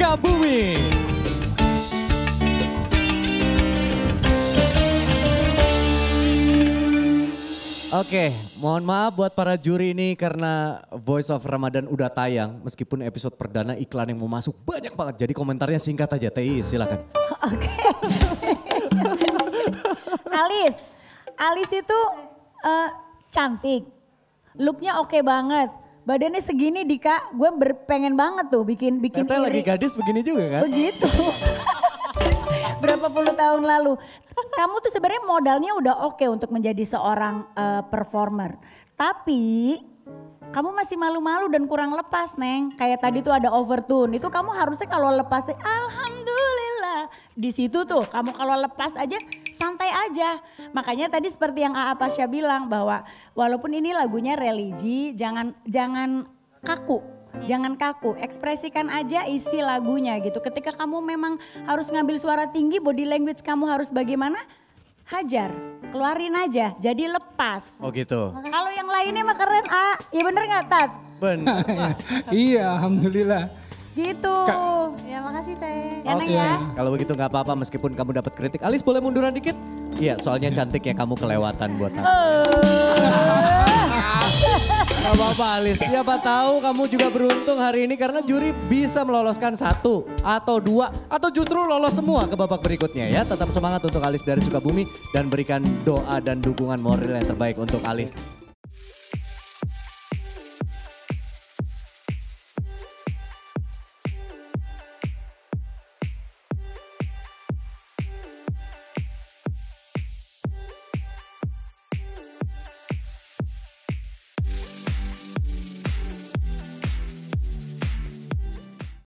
Sukabumi. Oke, mohon maaf buat para juri ini karena Voice of Ramadan udah tayang. Meskipun episode perdana iklan yang mau masuk banyak banget. Jadi komentarnya singkat aja, Tei silakan. Oke. Alis itu cantik. Looknya oke banget. Badannya segini Dika, gue pengen banget tuh bikin Tete iri. lagi gadis begini juga kan? Begitu. Berapa puluh tahun lalu. Kamu tuh sebenarnya modalnya udah oke untuk menjadi seorang performer. Tapi kamu masih malu-malu dan kurang lepas, Neng. Kayak tadi tuh ada overtune. Itu kamu harusnya kalau lepas, alhamdulillah. Di situ tuh kamu kalau lepas aja santai aja. Makanya tadi seperti yang Aa Pasha bilang bahwa walaupun ini lagunya religi, jangan kaku. Jangan kaku, ekspresikan aja isi lagunya gitu. Ketika kamu memang harus ngambil suara tinggi, body language kamu harus bagaimana? Hajar, keluarin aja, jadi lepas. Oh gitu. Kalau yang lainnya mah keren, ya bener gak Tat? Benar. Iya, alhamdulillah. Gitu. Ya makasih Teh. Ya Neng Oke. ya. Kalau begitu nggak apa-apa meskipun kamu dapat kritik. Alis boleh munduran dikit? Iya, soalnya cantiknya kamu kelewatan buat aku. Gak apa-apa Alis, siapa tahu kamu juga beruntung hari ini karena juri bisa meloloskan 1 atau 2 atau justru lolos semua ke babak berikutnya ya. Tetap semangat untuk Alis dari Sukabumi dan berikan doa dan dukungan moral yang terbaik untuk Alis.